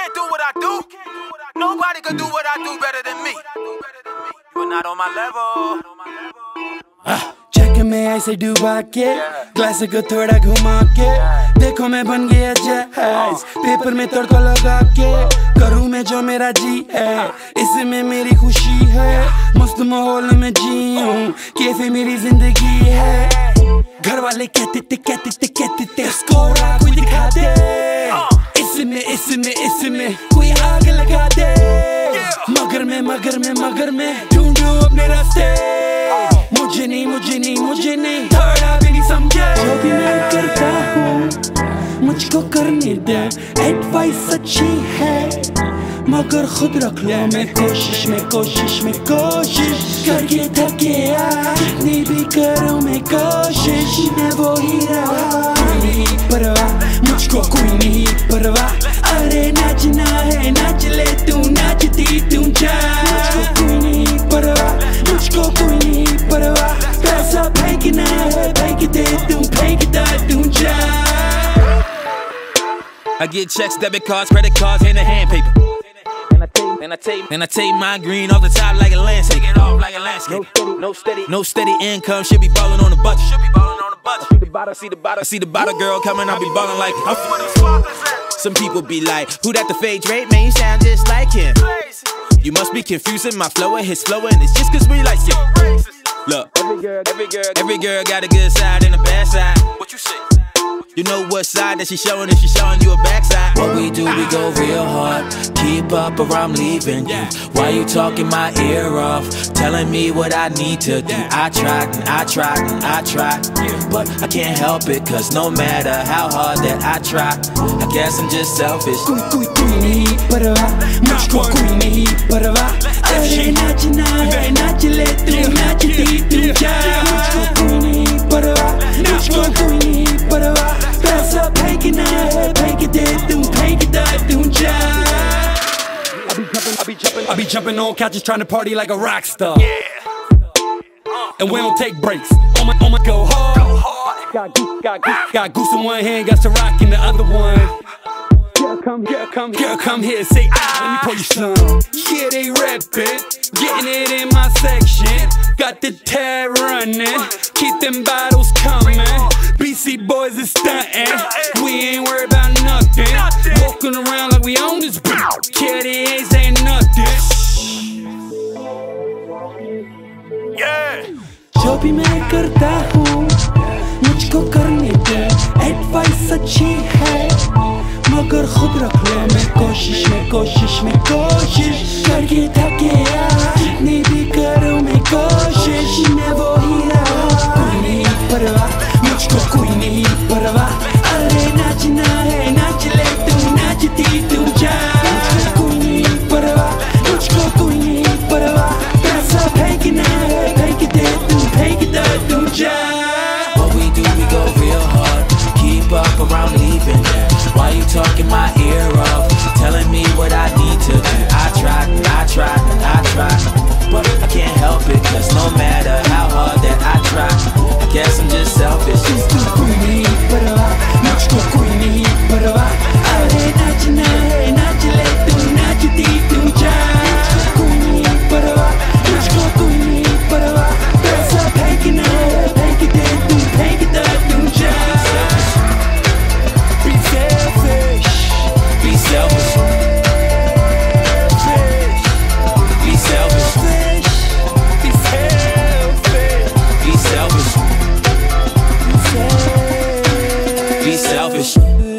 can't do what I do. Nobody can do what I do better than me. You're not on my level. Check में ऐसे डूबा के glass को थोड़ा घुमा के देखो मैं बन गया जहाज पेपर में तड़का लगा के करूँ मैं जो मेरा जी है इसमें मेरी खुशी है मस्त माहौल में जीऊँ कैसे मेरी जिंदगी है घर वाले कहते थे स्कोर कोई दिखा दे इसमें कोई आग लगा दे मगर मैं ढूंढूं अपने रास्ते मुझे नहीं थोड़ा भी नहीं समझे जो भी मैं करता हूँ मुझको करने दे एडवाइस अच्छी है मगर खुद रख लो मैं कोशिश करके थक गया जितनी भी करूँ मैं कोशिश मैं वो ही रहा नहीं परवाह मुझको कोई नहीं परवाह अरे नाचना है नाच ले तू नाचती तू जा मुझको कोई नहीं परवाह पैसा फेंकना है फेंक दे तू जा I get checks, debit cards, credit cards, and the hand paper. And I take my green off the top like a landscape. Take it off like a landscape. No steady income. Should be ballin' on the budget. I see the bottle girl coming. I be ballin' like some people be like, who that the fade Drake? Man, you sound just like him. You must be confusing my flow and his flow, and it's just cause we like you. Look, every girl got a good side and a bad side. What you say? You know what side that she showing if she showing you a backside. What we do, we go real hard. Keep up or I'm leaving you. Why you talking my ear off? Telling me what I need to do. I tried, but I can't help it. Cause no matter how hard that I try, I guess I'm just selfish. कोई नहीं परवाह मुझको कोई नहीं परवाह अरे नाचना है नाच ले तू नाचती तू जा मुझको कोई नहीं परवाह पैसा फेंकना है फेंक दे तू जा I be jumping on couches trying to party like a rock star. And we don't take breaks. On my go hard. Got goose in one hand, got Ciroc in the other one. Girl, come here, say ah, let me pour you some. Yeah, they rapping, getting it in my section. Got the tab running, keep them bottles coming. BC boys is stuntin', we ain't worried about nothing. Walking around like we own this bitch, Kitty ain't saying nothing. Yeah. जो भी मैं करता हूँ मुझको करने दे advice अच्छी है मगर खुद रख लो मैं कोशिश करके थक गया जितनी भी करूँ मैं कोशिश मैं वो ही रहा कोई नहीं परवाह मुझको कोई नहीं परवाह अरे नाचना है नाच ले तू नाचती तू जा मुझको कोई नहीं परवाह पैसा फेंकना है फेंक दे तू जा What we do, we go real hard. Keep up or I'm leaving you. Why you talking my ear off? Telling me what I need to do. I tried, but I can't help it. Cause no matter how hard that I try, I guess I'm just selfish. कोई नहीं परवाह मुझको कोई नहीं परवाह अरे नाचना है नाच ले तू नाचती तू जा कोई नहीं परवाह मुझको कोई नहीं परवाह पैसा फेंकना है फेंक दे तू जा Be selfish. Be selfish. Be selfish. Be selfish. Be selfish. Be selfish.